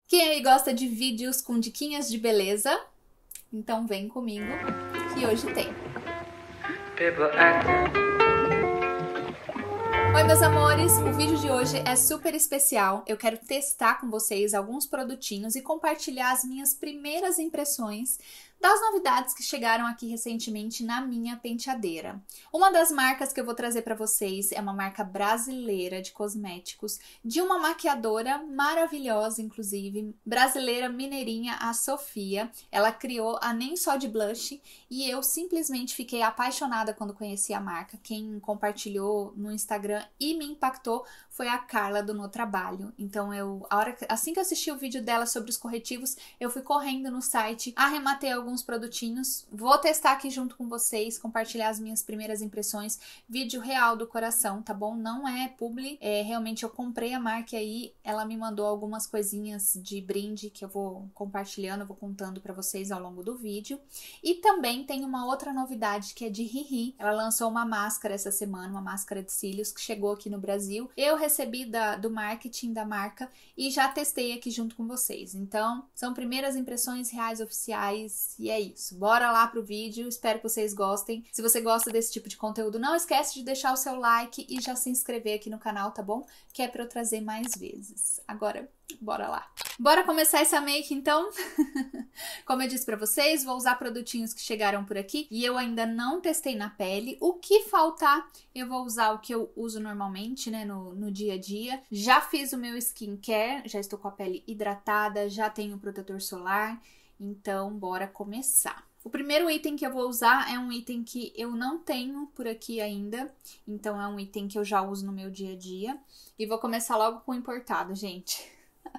Quem aí gosta de vídeos com diquinhas de beleza? Então vem comigo, que hoje tem. Oi meus amores, o vídeo de hoje é super especial. Eu quero testar com vocês alguns produtinhos e compartilhar as minhas primeiras impressões das novidades que chegaram aqui recentemente na minha penteadeira. Uma das marcas que eu vou trazer para vocês é uma marca brasileira de cosméticos, de uma maquiadora maravilhosa, inclusive, brasileira mineirinha, a Sofia. Ela criou a Nem Só de Blush e eu simplesmente fiquei apaixonada quando conheci a marca. Quem compartilhou no Instagram e me impactou foi a Carla do No Trabalho. Então assim que eu assisti o vídeo dela sobre os corretivos, eu fui correndo no site, arrematei alguns produtinhos, vou testar aqui junto com vocês, compartilhar as minhas primeiras impressões, vídeo real do coração, tá bom? Não é publi, realmente eu comprei a marca aí, ela me mandou algumas coisinhas de brinde que eu vou compartilhando, eu vou contando pra vocês ao longo do vídeo. E também tem uma outra novidade que é de Riri, ela lançou uma máscara essa semana, uma máscara de cílios que chegou aqui no Brasil, eu recebi do marketing da marca e já testei aqui junto com vocês. Então, são primeiras impressões reais oficiais e é isso. Bora lá pro vídeo, espero que vocês gostem. Se você gosta desse tipo de conteúdo, não esquece de deixar o seu like e já se inscrever aqui no canal, tá bom? Que é pra eu trazer mais vezes. Agora, bora lá. Bora começar essa make então? Como eu disse pra vocês, vou usar produtinhos que chegaram por aqui e eu ainda não testei na pele. O que faltar, eu vou usar o que eu uso normalmente, né, no dia a dia. Já fiz o meu skincare, já estou com a pele hidratada, já tenho protetor solar, então bora começar. O primeiro item que eu vou usar é um item que eu não tenho por aqui ainda, então é um item que eu já uso no meu dia a dia. E vou começar logo com o importado, gente.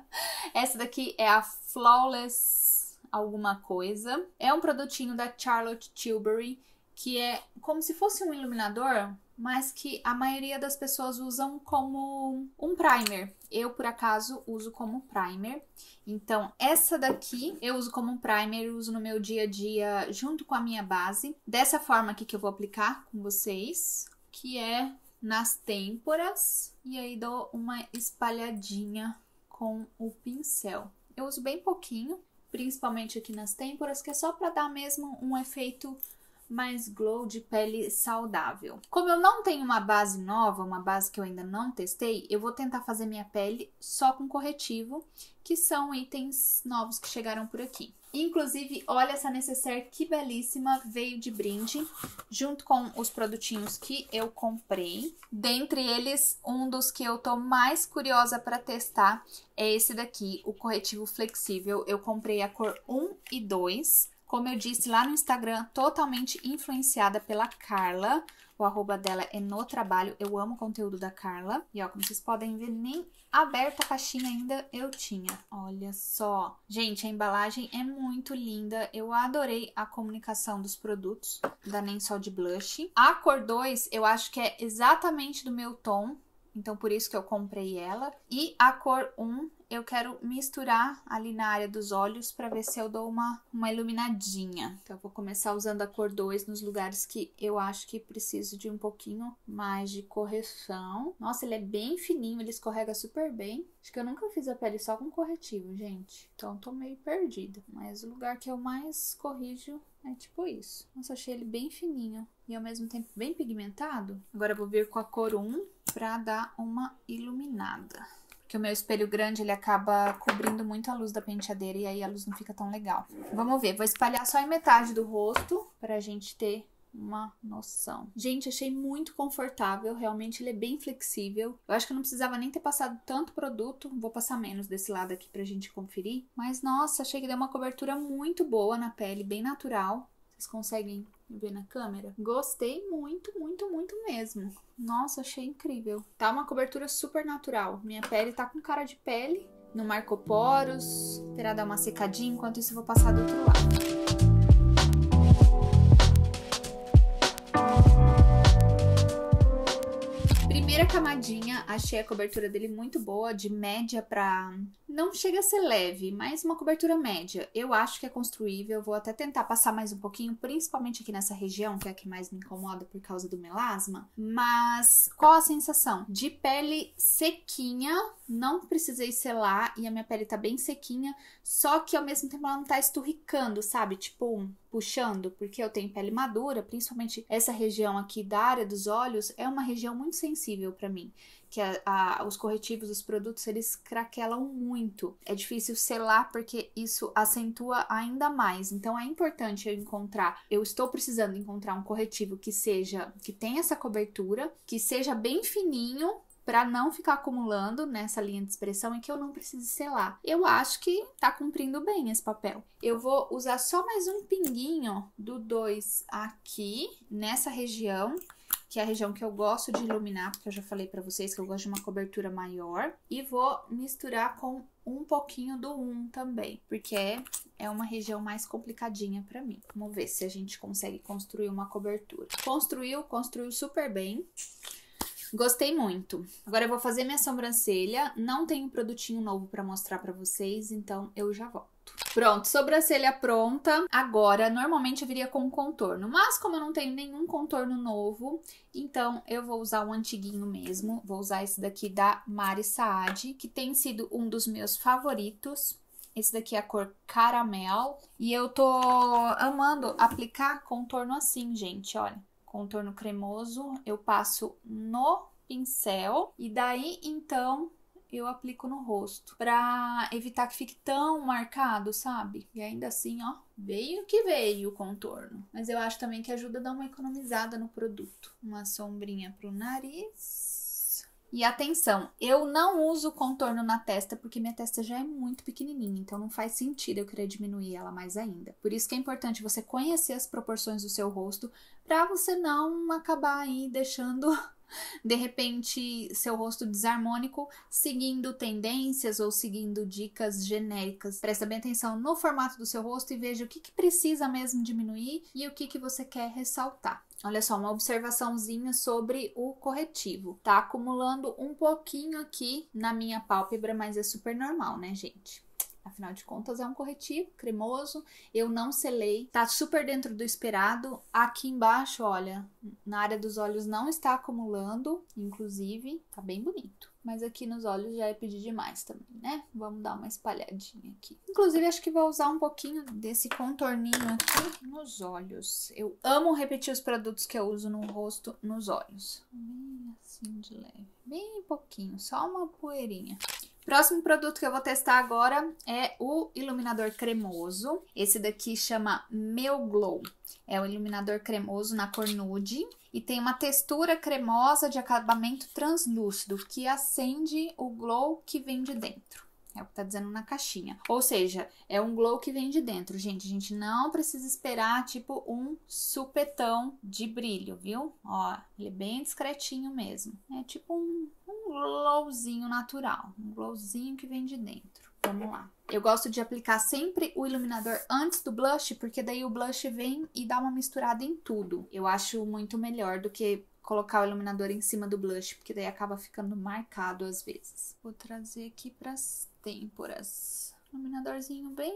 Essa daqui é a Flawless alguma coisa. É um produtinho da Charlotte Tilbury, que é como se fosse um iluminador, mas que a maioria das pessoas usam como um primer. Eu, por acaso, uso como primer. Então, essa daqui eu uso como um primer, eu uso no meu dia a dia junto com a minha base. Dessa forma aqui que eu vou aplicar com vocês, que é nas têmporas. E aí dou uma espalhadinha com o pincel. Eu uso bem pouquinho, principalmente aqui nas têmporas, que é só para dar mesmo um efeito mais glow de pele saudável. Como eu não tenho uma base nova, uma base que eu ainda não testei, eu vou tentar fazer minha pele só com corretivo, que são itens novos que chegaram por aqui. Inclusive, olha essa necessaire que belíssima, veio de brinde, junto com os produtinhos que eu comprei. Dentre eles, um dos que eu tô mais curiosa para testar é esse daqui, o corretivo flexível. Eu comprei a cor 1 e 2. Como eu disse lá no Instagram, totalmente influenciada pela Carla. O arroba dela é No Trabalho. Eu amo o conteúdo da Carla. E ó, como vocês podem ver, nem aberta a caixinha ainda eu tinha. Olha só. Gente, a embalagem é muito linda. Eu adorei a comunicação dos produtos da Nem Só de Blush. A cor 2 eu acho que é exatamente do meu tom. Então, por isso que eu comprei ela. E a cor 1 eu quero misturar ali na área dos olhos para ver se eu dou uma iluminadinha. Então, eu vou começar usando a cor 2 nos lugares que eu acho que preciso de um pouquinho mais de correção. Nossa, ele é bem fininho, ele escorrega super bem. Acho que eu nunca fiz a pele só com corretivo, gente. Então, tô meio perdida. Mas o lugar que eu mais corrijo é tipo isso. Nossa, achei ele bem fininho e ao mesmo tempo bem pigmentado. Agora eu vou vir com a cor 1 pra dar uma iluminada. Porque o meu espelho grande, ele acaba cobrindo muito a luz da penteadeira e aí a luz não fica tão legal. Vamos ver, vou espalhar só em metade do rosto pra gente ter uma noção. Gente, achei muito confortável, realmente ele é bem flexível. Eu acho que eu não precisava nem ter passado tanto produto, vou passar menos desse lado aqui pra gente conferir. Mas nossa, achei que deu uma cobertura muito boa na pele, bem natural. Vocês conseguem ver na câmera? Gostei muito, muito, muito mesmo. Nossa, achei incrível. Tá uma cobertura super natural. Minha pele tá com cara de pele, não marcou poros. Esperar dar uma secadinha, enquanto isso eu vou passar do outro lado. Primeira camadinha, achei a cobertura dele muito boa, de média pra... Não chega a ser leve, mas uma cobertura média. Eu acho que é construível, vou até tentar passar mais um pouquinho, principalmente aqui nessa região, que é a que mais me incomoda por causa do melasma. Mas qual a sensação? De pele sequinha, não precisei selar e a minha pele tá bem sequinha, só que ao mesmo tempo ela não tá esturricando, sabe? Tipo, puxando, porque eu tenho pele madura, principalmente essa região aqui da área dos olhos, é uma região muito sensível pra mim. Que os corretivos, os produtos, eles craquelam muito. É difícil selar porque isso acentua ainda mais. Então é importante eu estou precisando encontrar um corretivo que tenha essa cobertura, que seja bem fininho, para não ficar acumulando nessa linha de expressão e que eu não precise selar. Eu acho que tá cumprindo bem esse papel. Eu vou usar só mais um pinguinho do 2 aqui, nessa região, que é a região que eu gosto de iluminar, porque eu já falei pra vocês que eu gosto de uma cobertura maior. E vou misturar com um pouquinho do 1 também, porque é uma região mais complicadinha pra mim. Vamos ver se a gente consegue construir uma cobertura. Construiu super bem. Gostei muito. Agora eu vou fazer minha sobrancelha. Não tenho produtinho novo pra mostrar pra vocês, então eu já volto. Pronto, sobrancelha pronta. Agora, normalmente eu viria com um contorno, mas como eu não tenho nenhum contorno novo, então eu vou usar um antiguinho mesmo. Vou usar esse daqui da Mari Saad, que tem sido um dos meus favoritos. Esse daqui é a cor Caramel. E eu tô amando aplicar contorno assim, gente, olha. Contorno cremoso, eu passo no pincel e daí, então, eu aplico no rosto, pra evitar que fique tão marcado, sabe? E ainda assim, ó, veio que veio o contorno. Mas eu acho também que ajuda a dar uma economizada no produto. Uma sombrinha pro nariz. E atenção, eu não uso contorno na testa porque minha testa já é muito pequenininha, então não faz sentido eu querer diminuir ela mais ainda. Por isso que é importante você conhecer as proporções do seu rosto pra você não acabar aí deixando... De repente, seu rosto desarmônico, seguindo tendências ou seguindo dicas genéricas. Presta bem atenção no formato do seu rosto e veja o que precisa mesmo diminuir e o que você quer ressaltar. Olha só, uma observaçãozinha sobre o corretivo. Tá acumulando um pouquinho aqui na minha pálpebra, mas é super normal, né, gente? Afinal de contas, é um corretivo cremoso, eu não selei, tá super dentro do esperado. Aqui embaixo, olha, na área dos olhos não está acumulando, inclusive, tá bem bonito. Mas aqui nos olhos já é pedir demais também, né? Vamos dar uma espalhadinha aqui. Inclusive, acho que vou usar um pouquinho desse contorninho aqui nos olhos. Eu amo repetir os produtos que eu uso no rosto, nos olhos. Bem assim de leve, bem pouquinho, só uma poeirinha. Próximo produto que eu vou testar agora é o iluminador cremoso. Esse daqui chama Meu Glow. É um iluminador cremoso na cor nude e tem uma textura cremosa de acabamento translúcido que acende o glow que vem de dentro. É o que tá dizendo na caixinha. Ou seja, é um glow que vem de dentro, gente. A gente não precisa esperar, tipo, um supetão de brilho, viu? Ó, ele é bem discretinho mesmo. É tipo um glowzinho natural. Um glowzinho que vem de dentro. Vamos lá. Eu gosto de aplicar sempre o iluminador antes do blush, porque daí o blush vem e dá uma misturada em tudo. Eu acho muito melhor do que colocar o iluminador em cima do blush, porque daí acaba ficando marcado às vezes. Vou trazer aqui pras têmporas. Iluminadorzinho bem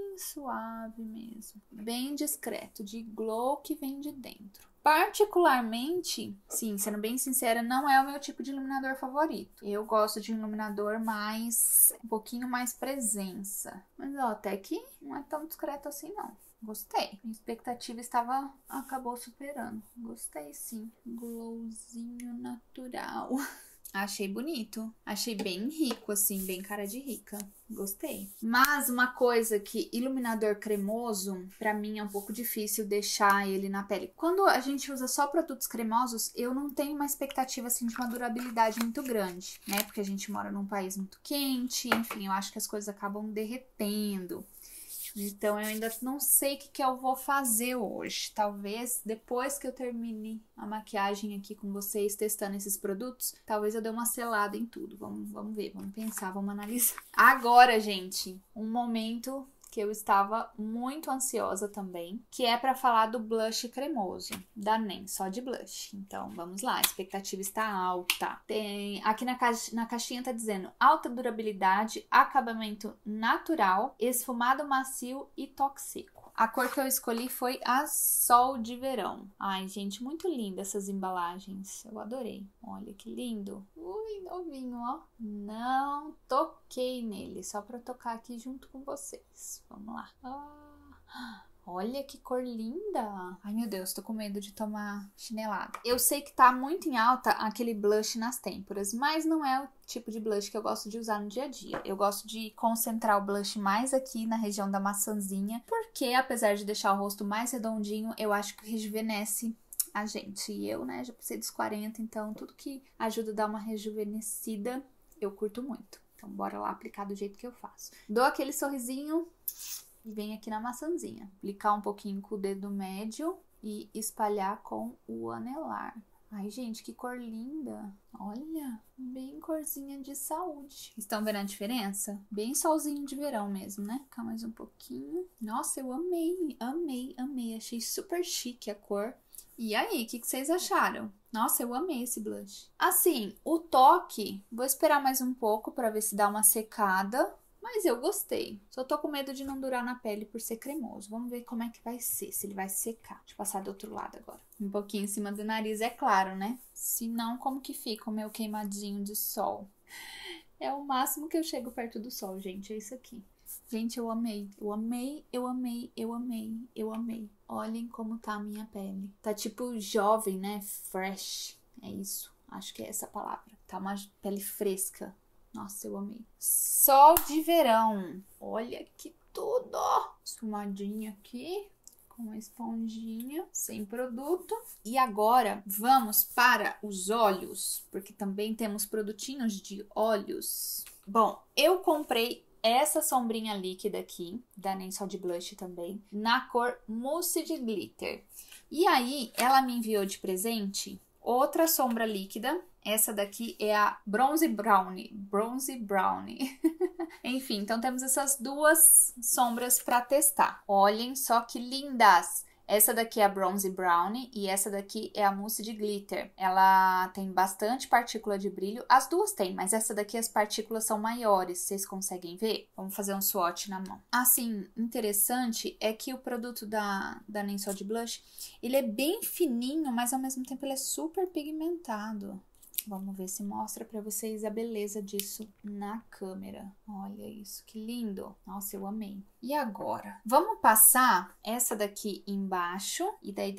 suave mesmo. Bem discreto, de glow que vem de dentro. Particularmente, sim, sendo bem sincera, não é o meu tipo de iluminador favorito. Eu gosto de um iluminador um pouquinho mais presença. Mas ó, até que não é tão discreto assim não. Gostei. Minha expectativa acabou superando. Gostei sim. Glowzinho natural. Achei bonito. Achei bem rico, assim, bem cara de rica. Gostei. Mas uma coisa que iluminador cremoso, pra mim é um pouco difícil deixar ele na pele. Quando a gente usa só produtos cremosos, eu não tenho uma expectativa, assim, de uma durabilidade muito grande, né? Porque a gente mora num país muito quente, enfim, eu acho que as coisas acabam derretendo. Então, eu ainda não sei o que eu vou fazer hoje. Talvez, depois que eu termine a maquiagem aqui com vocês, testando esses produtos, talvez eu dê uma selada em tudo. Vamos ver, vamos pensar, vamos analisar. Agora, gente, um momento que eu estava muito ansiosa também, que é para falar do blush cremoso da NEM, só de blush. Então, vamos lá, a expectativa está alta. Tem aqui na caixinha tá dizendo alta durabilidade, acabamento natural, esfumado macio e toque seco. A cor que eu escolhi foi a Sol de Verão. Ai, gente, muito linda essas embalagens. Eu adorei. Olha que lindo. Ui, novinho, ó. Não toquei nele, só pra tocar aqui junto com vocês. Vamos lá. Olha que cor linda! Ai, meu Deus, tô com medo de tomar chinelada. Eu sei que tá muito em alta aquele blush nas têmporas, mas não é o tipo de blush que eu gosto de usar no dia a dia. Eu gosto de concentrar o blush mais aqui na região da maçãzinha, porque apesar de deixar o rosto mais redondinho, eu acho que rejuvenesce a gente. E eu, né, já passei dos 40, então tudo que ajuda a dar uma rejuvenescida, eu curto muito. Então bora lá aplicar do jeito que eu faço. Dou aquele sorrisinho e venho aqui na maçãzinha. Aplicar um pouquinho com o dedo médio e espalhar com o anelar. Ai, gente, que cor linda! Olha, bem corzinha de saúde. Estão vendo a diferença? Bem solzinho de verão mesmo, né? Ficar mais um pouquinho. Nossa, eu amei, amei, amei. Achei super chique a cor. E aí, o que vocês acharam? Nossa, eu amei esse blush. Assim, o toque, vou esperar mais um pouco pra ver se dá uma secada. Mas eu gostei. Só tô com medo de não durar na pele por ser cremoso. Vamos ver como é que vai ser, se ele vai secar. Deixa eu passar do outro lado agora. Um pouquinho em cima do nariz, é claro, né? Se não, como que fica o meu queimadinho de sol? É o máximo que eu chego perto do sol, gente. É isso aqui. Gente, eu amei. Eu amei, eu amei, eu amei, eu amei. Olhem como tá a minha pele. Tá tipo jovem, né? Fresh. É isso. Acho que é essa a palavra. Tá uma pele fresca. Nossa, eu amei. Sol de verão. Olha que tudo. Esfumadinha aqui. Com uma esponjinha. Sem produto. E agora, vamos para os olhos. Porque também temos produtinhos de olhos. Bom, eu comprei essa sombrinha líquida aqui. Da NEM Só de Blush também. Na cor Mousse de Glitter. E aí, ela me enviou de presente outra sombra líquida. Essa daqui é a Bronze Brownie. Bronze Brownie. Enfim, então temos essas duas sombras para testar. Olhem só que lindas! Essa daqui é a Bronze Brownie e essa daqui é a Mousse de Glitter. Ela tem bastante partícula de brilho. As duas têm, mas essa daqui as partículas são maiores. Vocês conseguem ver? Vamos fazer um swatch na mão. Assim, interessante é que o produto da NEM Só de Blush, ele é bem fininho, mas ao mesmo tempo ele é super pigmentado. Vamos ver se mostra pra vocês a beleza disso na câmera. Olha isso, que lindo. Nossa, eu amei. E agora? Vamos passar essa daqui embaixo. E daí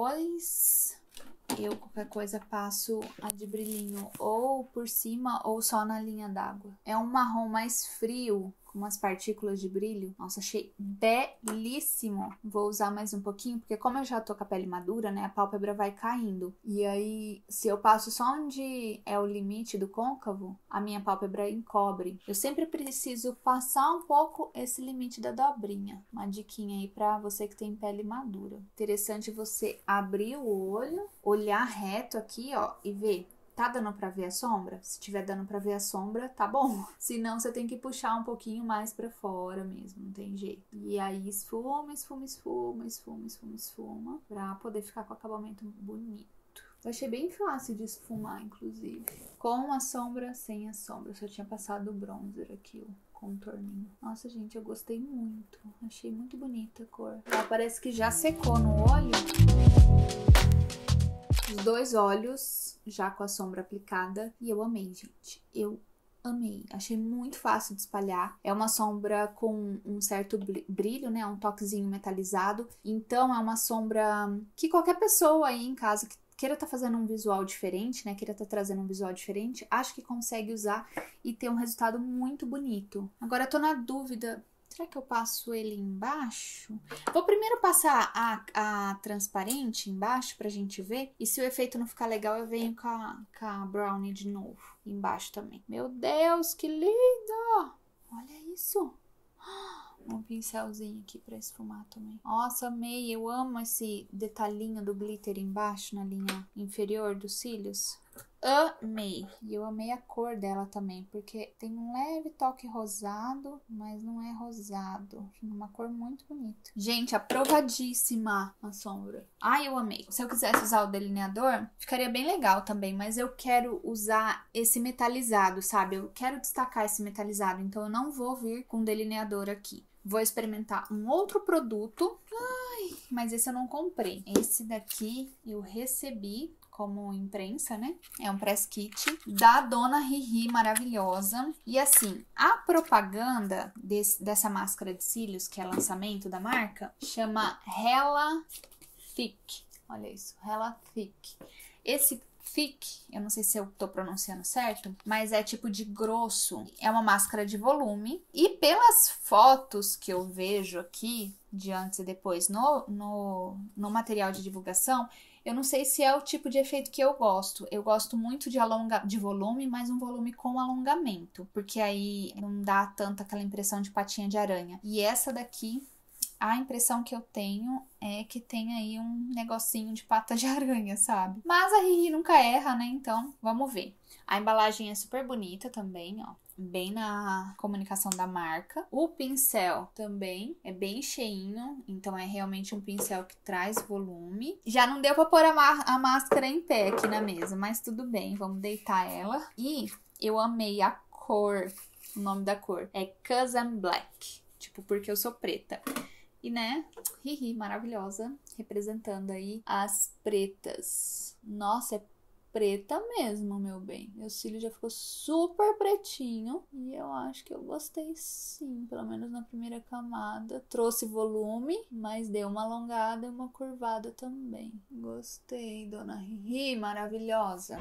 depois eu, qualquer coisa, passo a de brilhinho ou por cima ou só na linha d'água. É um marrom mais frio, com umas partículas de brilho. Nossa, achei belíssimo. Vou usar mais um pouquinho, porque como eu já tô com a pele madura, né, a pálpebra vai caindo. E aí, se eu passo só onde é o limite do côncavo, a minha pálpebra encobre. Eu sempre preciso passar um pouco esse limite da dobrinha. Uma diquinha aí pra você que tem pele madura. Interessante você abrir o olho, olhar reto aqui, ó, e ver. Tá dando pra ver a sombra? Se tiver dando pra ver a sombra, tá bom. Se não, você tem que puxar um pouquinho mais pra fora mesmo, não tem jeito. E aí esfuma, esfuma, esfuma, esfuma, esfuma, esfuma, pra poder ficar com o acabamento bonito. Eu achei bem fácil de esfumar, inclusive. Com a sombra, sem a sombra. Eu só tinha passado o bronzer aqui, o contorninho. Nossa, gente, eu gostei muito. Achei muito bonita a cor. Ela parece que já secou no olho. Os dois olhos já com a sombra aplicada. E eu amei, gente. Eu amei. Achei muito fácil de espalhar. É uma sombra com um certo brilho, né? Um toquezinho metalizado. Então, é uma sombra que qualquer pessoa aí em casa que queira estar fazendo um visual diferente, né? Queira estar trazendo um visual diferente, acho que consegue usar e ter um resultado muito bonito. Agora, eu tô na dúvida. Será que eu passo ele embaixo? Vou primeiro passar a transparente embaixo pra gente ver. E se o efeito não ficar legal, eu venho com a brownie de novo. Embaixo também. Meu Deus, que lindo! Olha isso! Um pincelzinho aqui pra esfumar também. Nossa, amei. Eu amo esse detalhinho do glitter embaixo, na linha inferior dos cílios. amei. E eu amei a cor dela também, porque tem um leve toque rosado, mas não é rosado. Uma cor muito bonita. Gente, aprovadíssima a sombra. Ai, eu amei. Se eu quisesse usar o delineador, ficaria bem legal também, mas eu quero usar esse metalizado, sabe? Eu quero destacar esse metalizado, então eu não vou vir com delineador aqui. Vou experimentar um outro produto. Ai, mas esse eu não comprei. Esse daqui eu recebi como imprensa, né? É um press kit da Dona Riri, maravilhosa. E assim, a propaganda dessa máscara de cílios, que é lançamento da marca, chama Hella Thick. Olha isso, Hella Thick. Esse thick, eu não sei se eu tô pronunciando certo, mas é tipo de grosso. É uma máscara de volume. E pelas fotos que eu vejo aqui, de antes e depois no material de divulgação, eu não sei se é o tipo de efeito que eu gosto. Eu gosto muito de volume, mas um volume com alongamento. Porque aí não dá tanto aquela impressão de patinha de aranha. E essa daqui, a impressão que eu tenho é que tem aí um negocinho de pata de aranha, sabe? Mas a Riri nunca erra, né? Então, vamos ver. A embalagem é super bonita também, ó. Bem na comunicação da marca. O pincel também é bem cheinho, então é realmente um pincel que traz volume. Já não deu pra pôr a máscara em pé aqui na mesa, mas tudo bem, vamos deitar ela. E eu amei a cor, o nome da cor é 'Cause I'm Black, tipo, porque eu sou preta. E né, Riri, maravilhosa, representando aí as pretas. Nossa, é preta mesmo, meu bem. Meu cílio já ficou super pretinho. E eu acho que eu gostei sim, pelo menos na primeira camada. Trouxe volume, mas deu uma alongada e uma curvada também. Gostei, Dona Riri, maravilhosa.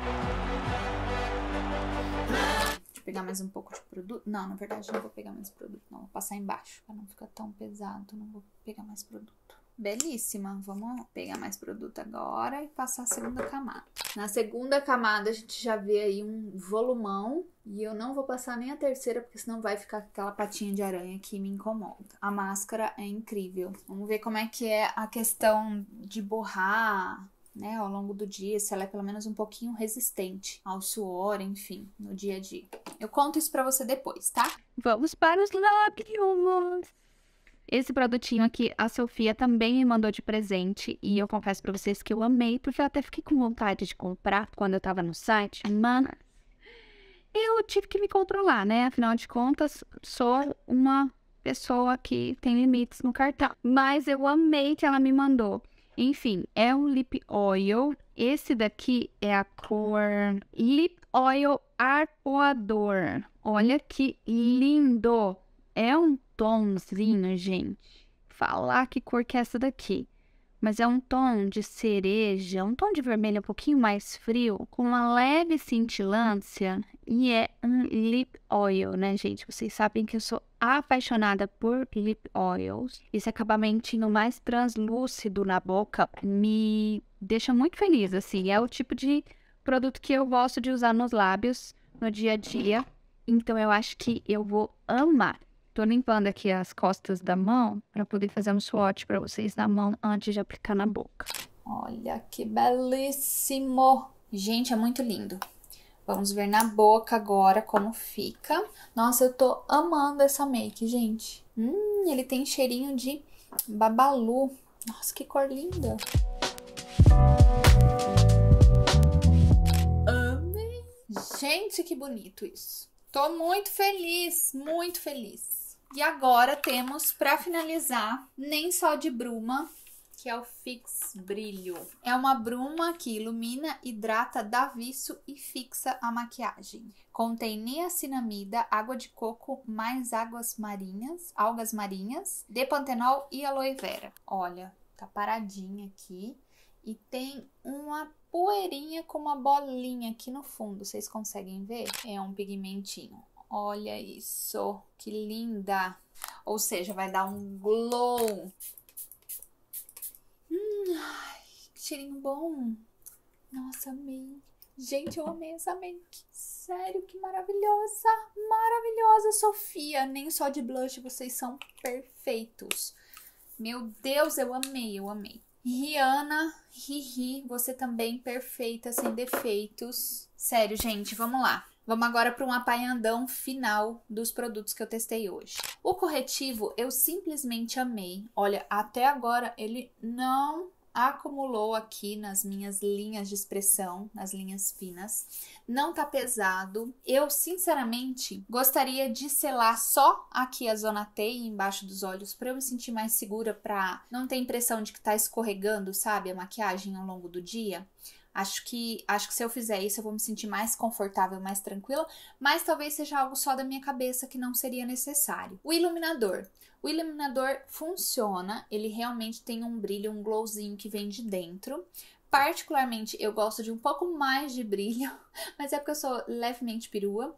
Deixa eu pegar mais um pouco de produto. Não, na verdade não vou pegar mais produto, não. Vou passar embaixo, pra não ficar tão pesado. Não vou pegar mais produto. Belíssima. Vamos pegar mais produto agora e passar a segunda camada. Na segunda camada a gente já vê aí um volumão. E eu não vou passar nem a terceira, porque senão vai ficar aquela patinha de aranha que me incomoda. A máscara é incrível. Vamos ver como é que é a questão de borrar, né, ao longo do dia, se ela é pelo menos um pouquinho resistente ao suor, enfim, no dia a dia. Eu conto isso pra você depois, tá? Vamos para os lábios! Esse produtinho aqui, a Sofia também me mandou de presente e eu confesso pra vocês que eu amei, porque eu até fiquei com vontade de comprar quando eu tava no site, mas eu tive que me controlar, né? Afinal de contas, sou uma pessoa que tem limites no cartão. Mas eu amei que ela me mandou. Enfim, é um lip oil. Esse daqui é a cor Lip Oil Arpoador. Olha que lindo! É um tomzinho, gente. Falar que cor que é essa daqui. Mas é um tom de cereja, um tom de vermelho um pouquinho mais frio, com uma leve cintilância. E é um lip oil, né, gente? Vocês sabem que eu sou apaixonada por lip oils. Esse acabamentinho mais translúcido na boca me deixa muito feliz, assim. É o tipo de produto que eu gosto de usar nos lábios no dia a dia. Então eu acho que eu vou amar. Tô limpando aqui as costas da mão para poder fazer um swatch para vocês na mão antes de aplicar na boca. Olha que belíssimo! Gente, é muito lindo. Vamos ver na boca agora como fica. Nossa, eu tô amando essa make, gente. Ele tem cheirinho de babalu. Nossa, que cor linda! Amei! Gente, que bonito isso. Tô muito feliz, muito feliz. E agora temos, para finalizar, nem só de bruma, que é o Fix Brilho. É uma bruma que ilumina, hidrata, dá viço e fixa a maquiagem. Contém niacinamida, água de coco mais algas marinhas, depantenol e aloe vera. Olha, tá paradinha aqui e tem uma poeirinha com uma bolinha aqui no fundo. Vocês conseguem ver? É um pigmentinho. Olha isso, que linda! Ou seja, vai dar um glow. Ai, que cheirinho bom. Nossa, amei. Gente, eu amei essa make. Sério, que maravilhosa. Maravilhosa, Sofia. Nem só de blush, vocês são perfeitos. Meu Deus, eu amei, eu amei. Rihanna, você também perfeita, sem defeitos. Sério, gente, vamos lá. Vamos agora para um apanhadão final dos produtos que eu testei hoje. O corretivo eu simplesmente amei. Olha, até agora ele não acumulou aqui nas minhas linhas de expressão, nas linhas finas. Não tá pesado. Eu, sinceramente, gostaria de selar só aqui a zona T e embaixo dos olhos para eu me sentir mais segura, para não ter impressão de que tá escorregando, sabe, a maquiagem ao longo do dia. Acho que se eu fizer isso eu vou me sentir mais confortável, mais tranquila, mas talvez seja algo só da minha cabeça que não seria necessário. O iluminador. O iluminador funciona, ele realmente tem um brilho, um glowzinho que vem de dentro. Particularmente, eu gosto de um pouco mais de brilho, mas é porque eu sou levemente perua.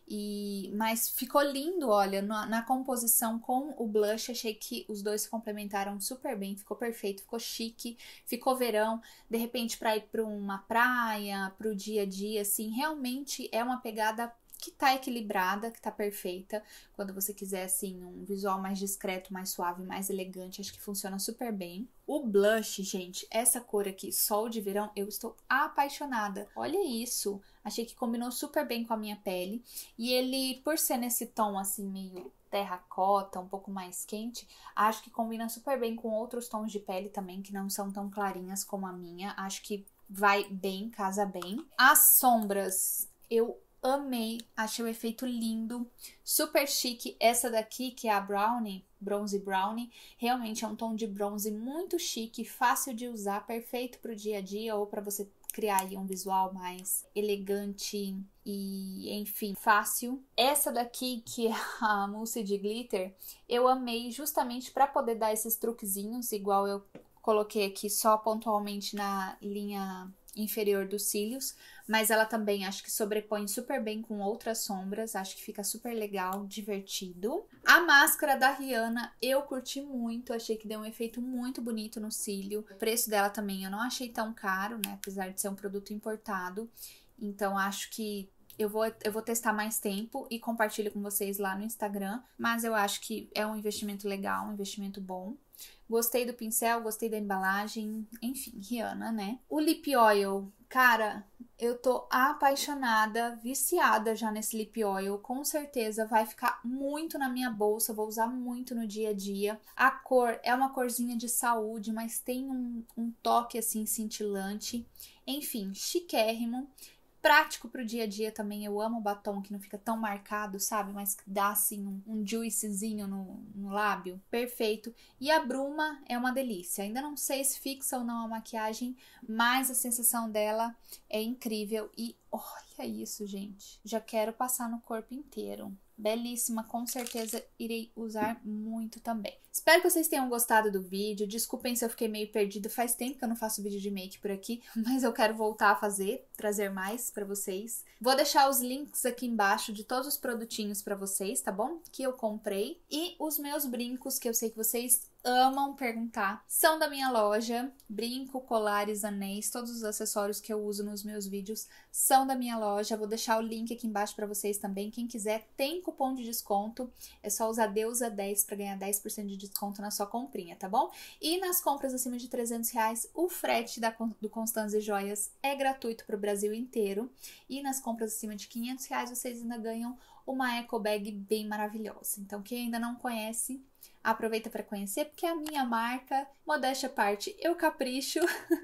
Mas ficou lindo, olha, na composição com o blush, achei que os dois se complementaram super bem, ficou perfeito, ficou chique, ficou verão, de repente para ir para uma praia, para o dia a dia, assim, realmente é uma pegada que tá equilibrada, que tá perfeita. Quando você quiser, assim, um visual mais discreto, mais suave, mais elegante, acho que funciona super bem. O blush, gente, essa cor aqui, Sol de Verão, eu estou apaixonada. Olha isso! Achei que combinou super bem com a minha pele. E ele, por ser nesse tom, assim, meio terracota, um pouco mais quente, acho que combina super bem com outros tons de pele também, que não são tão clarinhas como a minha. Acho que vai bem, casa bem. As sombras, eu amei, achei o efeito lindo, super chique. Essa daqui, que é a Brownie, Bronze Brownie, realmente é um tom de bronze muito chique, fácil de usar, perfeito pro dia a dia ou para você criar aí um visual mais elegante e, enfim, fácil. Essa daqui, que é a mousse de glitter, eu amei justamente para poder dar esses truquezinhos, igual eu coloquei aqui só pontualmente na linha inferior dos cílios, mas ela também acho que sobrepõe super bem com outras sombras, acho que fica super legal, divertido. A máscara da Rihanna eu curti muito, achei que deu um efeito muito bonito no cílio. O preço dela também eu não achei tão caro, né, apesar de ser um produto importado, então acho que eu vou testar mais tempo e compartilho com vocês lá no Instagram, mas eu acho que é um investimento legal, um investimento bom. Gostei do pincel, gostei da embalagem, enfim, Rihanna, né? O Lip Oil, cara, eu tô apaixonada, viciada já nesse Lip Oil, com certeza vai ficar muito na minha bolsa, vou usar muito no dia a dia. A cor é uma corzinha de saúde, mas tem um toque assim cintilante, enfim, chiquérrimo. Prático pro dia a dia também, eu amo batom que não fica tão marcado, sabe? Mas que dá assim um juicezinho no lábio, perfeito. E a bruma é uma delícia, ainda não sei se fixa ou não a maquiagem, mas a sensação dela é incrível. E olha isso, gente, já quero passar no corpo inteiro. Belíssima, com certeza irei usar muito também. Espero que vocês tenham gostado do vídeo. Desculpem se eu fiquei meio perdida, faz tempo que eu não faço vídeo de make por aqui, mas eu quero voltar a fazer, trazer mais pra vocês. Vou deixar os links aqui embaixo de todos os produtinhos pra vocês, tá bom? Que eu comprei. E os meus brincos, que eu sei que vocês amam perguntar, são da minha loja. Brinco, colares, anéis, todos os acessórios que eu uso nos meus vídeos são da minha loja. Vou deixar o link aqui embaixo pra vocês também. Quem quiser, tem cupom de desconto. É só usar Deusa10 pra ganhar 10% de desconto na sua comprinha, tá bom? E nas compras acima de R$300, o frete do Constanze Joias é gratuito pro Brasil inteiro. E nas compras acima de R$500, vocês ainda ganham uma eco bag bem maravilhosa. Então, quem ainda não conhece, aproveita para conhecer, porque é a minha marca, modéstia à parte, eu capricho.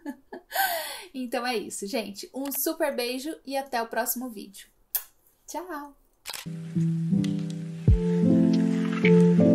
Então é isso, gente. Um super beijo e até o próximo vídeo. Tchau!